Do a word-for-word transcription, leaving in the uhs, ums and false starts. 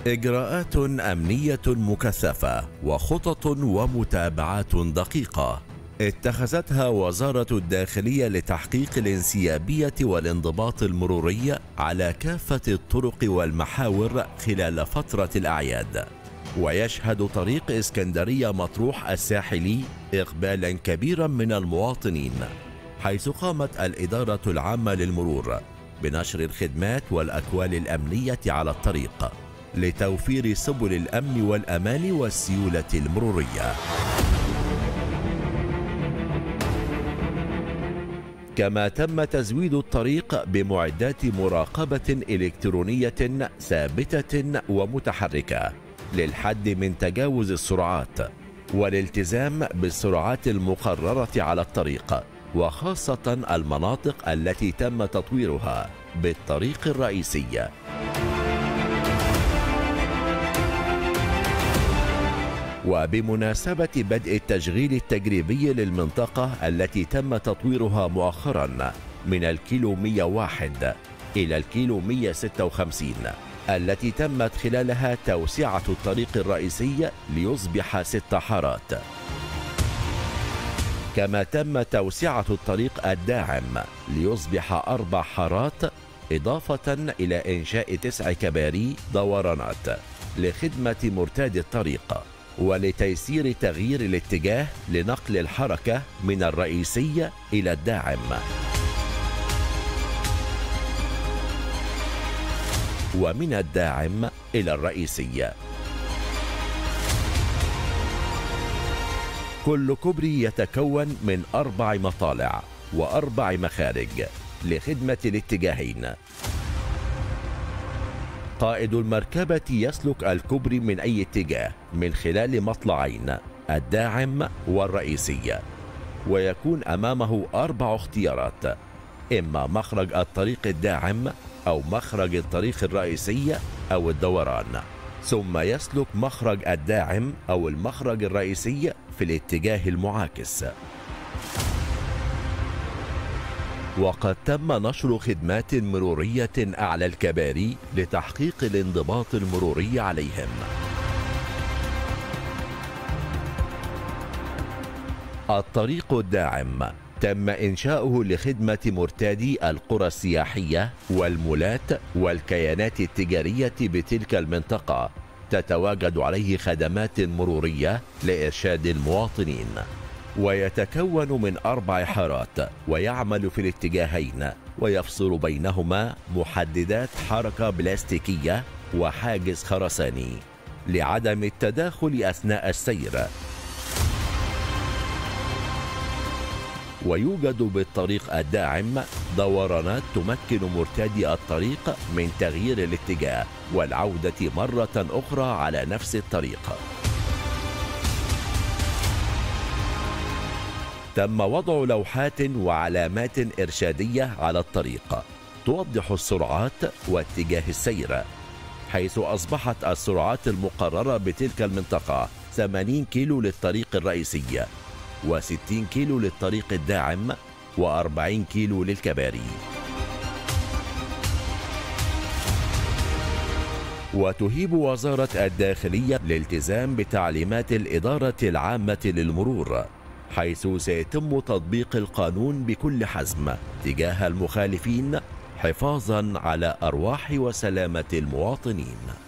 إجراءات أمنية مكثفة وخطط ومتابعات دقيقة اتخذتها وزارة الداخلية لتحقيق الانسيابية والانضباط المروري على كافة الطرق والمحاور خلال فترة الأعياد. ويشهد طريق اسكندرية مطروح الساحلي إقبالا كبيرا من المواطنين، حيث قامت الإدارة العامة للمرور بنشر الخدمات والأكوال الأمنية على الطريق لتوفير سبل الأمن والأمان والسيولة المرورية. كما تم تزويد الطريق بمعدات مراقبة إلكترونية ثابتة ومتحركة للحد من تجاوز السرعات والالتزام بالسرعات المقررة على الطريق، وخاصة المناطق التي تم تطويرها بالطريق الرئيسي. وبمناسبة بدء التشغيل التجريبي للمنطقة التي تم تطويرها مؤخرا من الكيلو مئة وواحد إلى الكيلو مئة وستة وخمسين، التي تمت خلالها توسعة الطريق الرئيسي ليصبح ست حارات، كما تم توسعة الطريق الداعم ليصبح أربع حارات، إضافة إلى إنشاء تسع كباري دورانات لخدمة مرتادي الطريق ولتيسير تغيير الاتجاه لنقل الحركة من الرئيسي إلى الداعم. ومن الداعم إلى الرئيسي. كل كوبري يتكون من أربع مطالع وأربع مخارج لخدمة الاتجاهين. قائد المركبة يسلك الكوبري من أي اتجاه من خلال مطلعين الداعم والرئيسي، ويكون أمامه أربع اختيارات: إما مخرج الطريق الداعم أو مخرج الطريق الرئيسي أو الدوران، ثم يسلك مخرج الداعم أو المخرج الرئيسي في الاتجاه المعاكس. وقد تم نشر خدمات مرورية أعلى الكباري لتحقيق الانضباط المروري عليهم. الطريق الداعم تم إنشاؤه لخدمة مرتادي القرى السياحية والمولات والكيانات التجارية بتلك المنطقة، تتواجد عليه خدمات مرورية لإرشاد المواطنين، ويتكون من أربع حارات ويعمل في الاتجاهين، ويفصل بينهما محددات حركة بلاستيكية وحاجز خرساني لعدم التداخل أثناء السير. ويوجد بالطريق الداعم دورانات تمكن مرتادي الطريق من تغيير الاتجاه والعودة مرة أخرى على نفس الطريق. تم وضع لوحات وعلامات إرشادية على الطريق توضح السرعات واتجاه السير، حيث أصبحت السرعات المقررة بتلك المنطقة ثمانين كيلو للطريق الرئيسي، وستين كيلو للطريق الداعم، وأربعين كيلو للكباري. وتهيب وزارة الداخلية الالتزام بتعليمات الإدارة العامة للمرور، حيث سيتم تطبيق القانون بكل حزم تجاه المخالفين حفاظاً على أرواح وسلامة المواطنين.